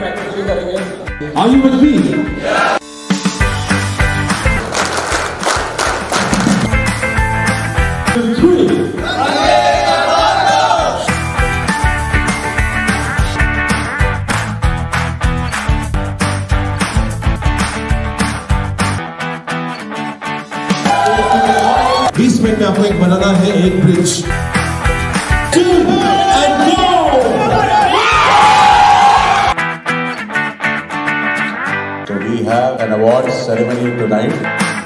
Are you with me? बीस minute में आपको एक बनाना है एक bridge 2 and go! So we have an awards ceremony tonight.